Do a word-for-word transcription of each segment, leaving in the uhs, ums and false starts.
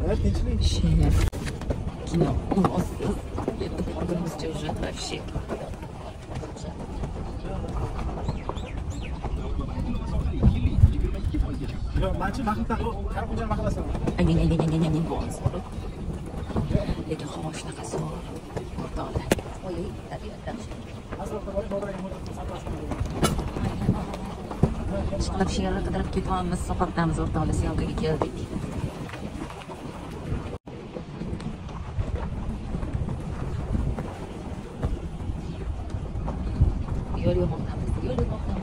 Şef. Kino. Yetti borgunimizcha уже вообще. Yo, manchi mahmuddan qarqunja mahallasi. Aynen aynen aynen aynen bo'lsa. Lekin havo shunaqa sovuq. O'rtoqlar. Oy, tabiatdan. Ishqilib she'rlar qidirib ketyapmiz, soqoqdamiz o'rtoqlar, syomkaga keldik. Yo'l yo'moqdamiz, yo'l yo'moqdamiz.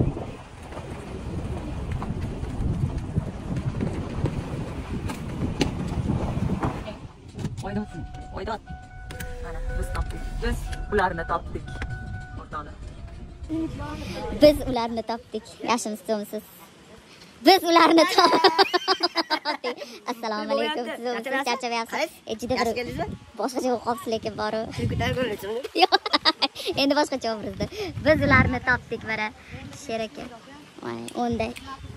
Oydot, oydot. Mana biz topdik. Biz ularni topdik. O'rtoqlar. Biz ularni topdik. Yaxshimisiz, to'g'risiz? Biz ularni topdik. Assalomu alaykum. Siz charchamayapsiz? Ichida bir boshqacha bo'lib qolibsiz lekin boru. Yo'q. Endi boshqacha obrazda. Biz ularni topdik mana. Sher aka. Mana o'nday.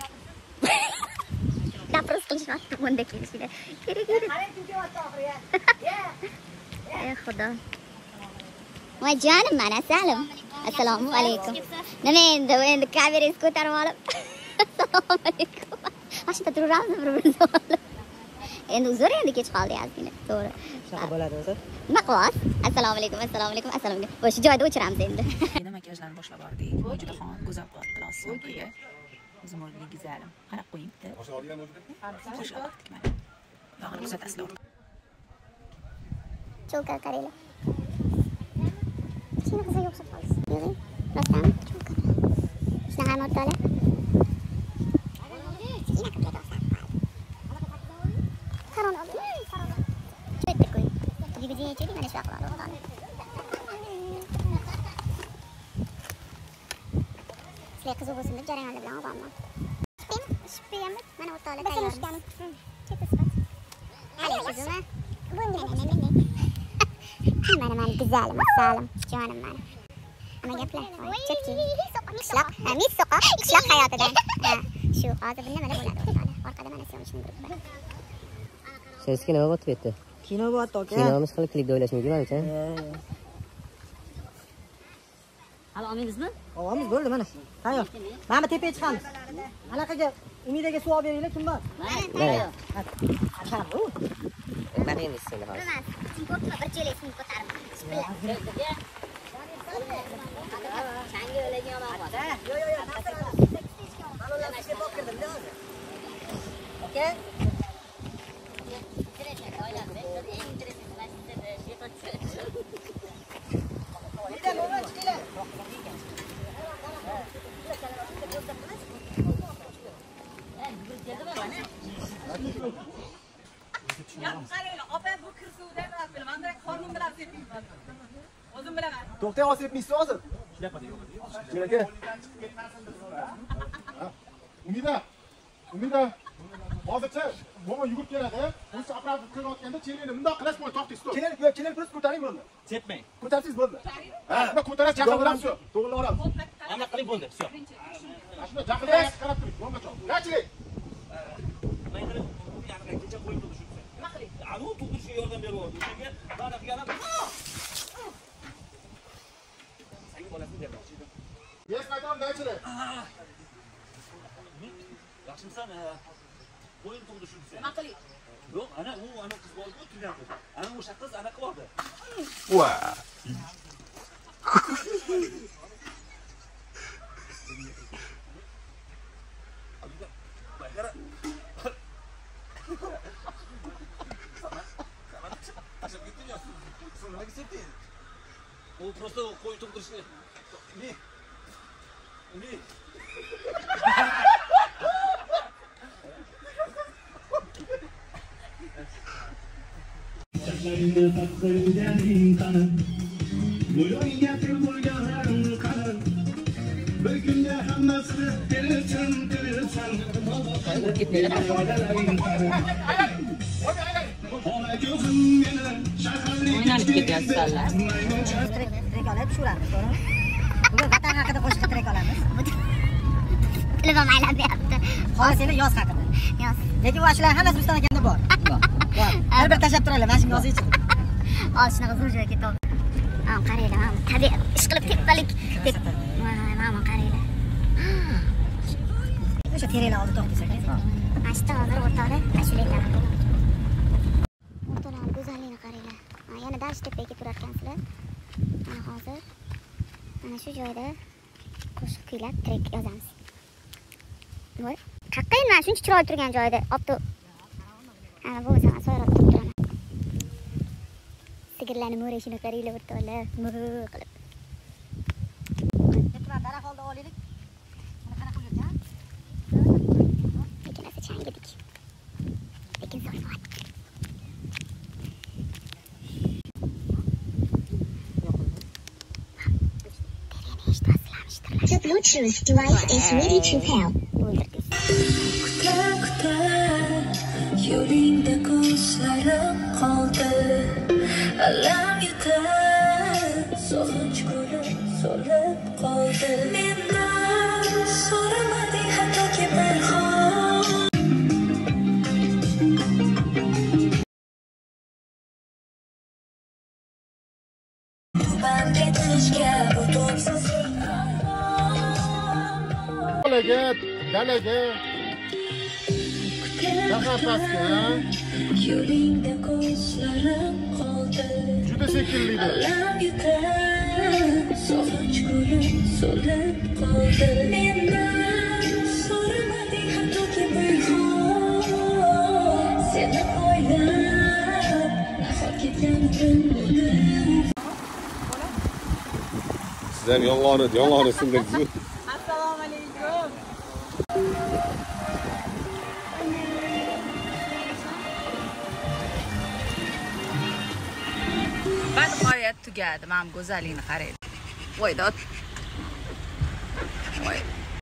Gapirish qilishmoqda o'nda kelishida. Kerak edi. Ey xudo. Voy jonim mana salim. Assalomu alaykum. Nima endi endi kameringizni ko'tarib olib. Assalomu alaykum. Ashta turamiz bir-birimizni olib. Endi uzr endi kech qoldi ozgina. To'g'ri. Shunaqa bo'ladi o'zi. Nima qilyapsiz? Assalomu alaykum, assalomu alaykum, assalomu alaykum. O'sha joyda o'chiramiz endi. Endi makiyajlarni boshlab bordik. Juda ham go'zal qilyaptilar syomkaga. O'zim o'rniga go'zalim. Qarab qo'ying bitta. Boshlab bordik mana. Yog'ini kuzatasizlar. Cho'lka qaranglar. Kichkina qizga o'xshab qolasiz. Yig'ing. Rostami? Cho'lka. Shunaqa o'rtoqlar. Qaron oldi. Qaron. Bitta qo'y. Diviziya ichida mana shu aqllar o'rtoqlar. Sizlar qiziq bo'lsin deb jarayonlar bilan olganman. Shipyapmi? Mana o'rtoqlar tayyor. Keta sifat. Hali sizmi? Bunga mana mana güzelim, assalim, jonim mana. Ama gaplar, chekki. Qishloq, mis soqa, qishloq hayotidan. Shu hozir nima bo'ladi o'rtoqlar? Orqada mana syomishni turibdi. Siz kino bo'tib ketdi. Kino bo'tdi aka. Kinomiz qilib klipda o'ylashmaydi menimcha. Hali olmaymizmi? Olamiz, bo'ldi mana. Tayyor. Mana tepaga chiqamiz. Anaqaga umidaga suv olib beringlar, kim bor? Mana. Qachon bu? Mana endi sizlar hozir. Bilmas, sen ko'pmi bir chelakni ko'tarib. Changi o'lagan olmaz. Yo yo yo. Mana shu bo'lib kirdim-da hozir. Okey? To'xtang, olib sepmaysiz hozir. Aka. Umida. Umida. Hozircha momo yugurib keladi. O'sha apparatni qilayotganda chelakni bundoq qilish bo'l to'xtaysiz. Chelak, chelak turib ko'taring bo'ldi. Sepmang. Ko'tarsiz bo'ldi. Ha, bunda ko'tarasiz, chaqiramiz shu. To'g'ri olamiz. Ana qilib bo'ldi. Shu. Mana shunda jaqilib qarab turing. Bo'lmacha. Qanchalik? Men qilib yaqinga kecha qo'yib turdi shu. Nima qiling? Anu to'g'ri yordam beryapti. O'shaga bana qilganam. Sangi bolasini derdi. Yes, qaytaman, daychilar. Yaxshimisan? Qo'yib turdi shu. Nima qiling? Yo'q, ana u ana qiz bo'ldi, o'tirgan qiz. Ana o'sha qiz ana qildi. Va. O просто qo'y tug'dirishni. Ne? Ne? Saçlarını taktırdan kanın. Buyurun getir bulgarlarını kanın. Bir günde hammasını dirilsin dirilsin. Ona gözüm yine şakallı. Oynanib ketyapsizlar. Trek olib shularni sonra. Bugun vatan haqida qo'shiq trek olamiz. Tilim ham aylanmayapti. Hozir yoz haqida. Yoz. Lekin bu shular hammasi Rustam akanda bor. Bor. tashlab turaylar, mana shunga yozaychi. Hozir shunaqa zo'r joyga ketyapti. Mana qaranglar, mana tabiat ish qilib tepalik deb. Mana qaranglar. O'sha terelar oldi to'xtasak. Mana shu hozir o'rtoqda ashulalar. O'rtoqlar go'zalligini qaranglar. Yana Dashtepaga turar ekansizlar. Mana hozir mana shu joyda qo'shiq kuylab trek yozamiz. Voy, qayerda mana shuncha chiroyli turgan joyda opto. Ana bu sana so'rab turaman. Sigirlarni mo'rashini qaranglar o'rtoqlar, mo'r qilib. Ketma, daraxt oldi olaylik. Mana qanaqa yurgan? Lekin asa changidik. Lekin zo'r soat. The Bluetooth device is ready to pair. Yo'lingda ko'zlarim qoldi, alam yutar, sog'inch ko'rib so'lib qoldi. Mendan so'ramading hattoki bir xon. Band etishga butunsiz dalaga dalaga Daqapasga. yo'lingda ko'zlarim qoldi. Juda sekilliydi. Alam yutar, sog'inch ko'rib so'lib qoldi. Mendan so'ramading hattoki bir xon. Seni o'ylab nahot ketgandim bugun. Sizlar yolg'onni, yolg'onni sindirdingiz. Assalomu alaykum. Va nihoyat tugadi. Mana go'zalligini qarang. Voy dod. Voy.